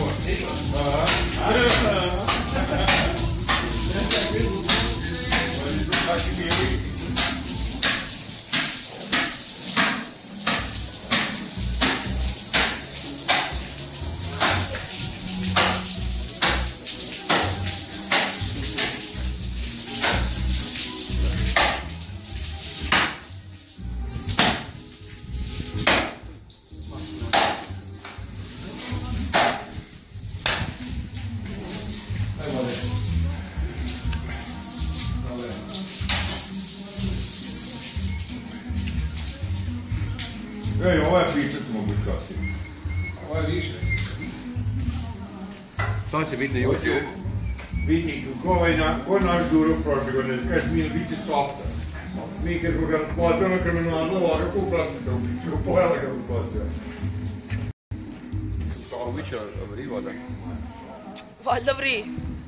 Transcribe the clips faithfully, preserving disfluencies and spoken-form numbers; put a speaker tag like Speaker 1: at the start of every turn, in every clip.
Speaker 1: Ej, ovo je pričat mogu biti kasnije.
Speaker 2: Ovo je više.
Speaker 3: Šta će biti na YouTube?
Speaker 1: Biti, ko je naš Duro prošle godine, kaže mi ili biti softa. Mi kad smo ga rasplatili na kriminalu, ovako kupila se to ubiču, pojela ga rasplatila.
Speaker 3: Ubiće vri voda.
Speaker 4: Valjda vri.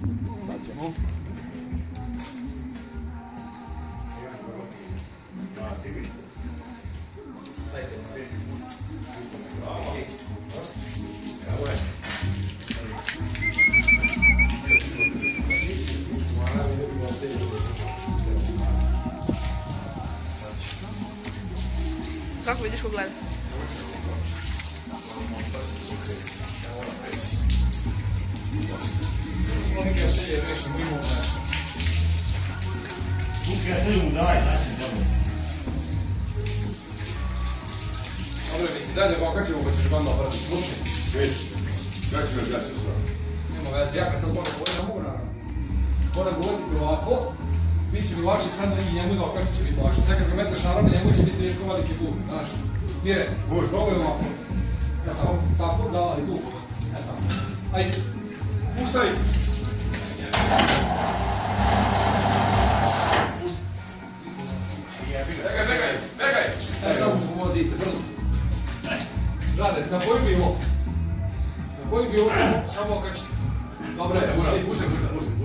Speaker 4: Kako vidiš ko gleda?
Speaker 2: Dobro, neki dalje okačemo pa ćeš vam napraviti slučaj.
Speaker 1: Već, ja ću me gledati sve.
Speaker 2: Nema veze, ja kad sam to govorio, ne mogu naravno. Moram govoriti ovako, bit će mi lakše sad i njemu da okačit će biti lakše. Sad kad ga metneš naravno, njemu će biti teško veliki buk, znaš. Mire, probaj ovako. Eto, tako, da, ali tu. Eto, ajde.
Speaker 1: Puštaj!
Speaker 2: Begaj, begaj, begaj! E, samo pomozite, brzo. Rade, na koju bi ovo? Na koju bi ovo samo okačiti? Dobre, puštaj, puštaj, puštaj.